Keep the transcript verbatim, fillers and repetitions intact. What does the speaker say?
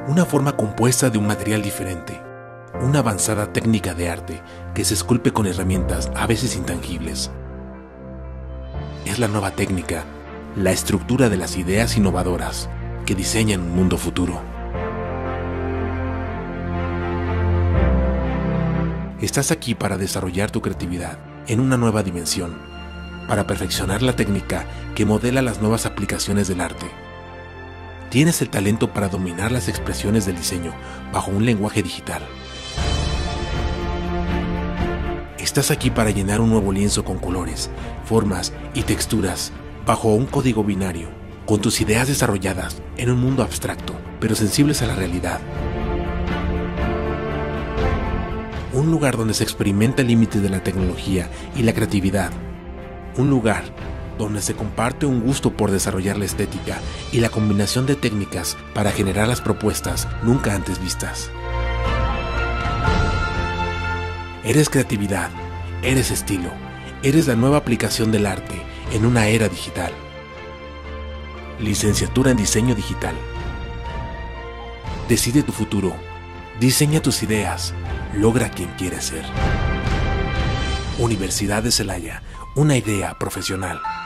una forma compuesta de un material diferente, una avanzada técnica de arte que se esculpe con herramientas a veces intangibles. Es la nueva técnica, la estructura de las ideas innovadoras que diseñan un mundo futuro. Estás aquí para desarrollar tu creatividad en una nueva dimensión, para perfeccionar la técnica que modela las nuevas aplicaciones del arte. Tienes el talento para dominar las expresiones del diseño bajo un lenguaje digital. Estás aquí para llenar un nuevo lienzo con colores, formas y texturas bajo un código binario, con tus ideas desarrolladas en un mundo abstracto, pero sensibles a la realidad. Un lugar donde se experimenta el límite de la tecnología y la creatividad. Un lugar donde se comparte un gusto por desarrollar la estética y la combinación de técnicas para generar las propuestas nunca antes vistas. Eres creatividad, eres estilo, eres la nueva aplicación del arte en una era digital. Licenciatura en Diseño Digital. Decide tu futuro, diseña tus ideas, logra quien quieres ser. Universidad de Celaya, una idea profesional.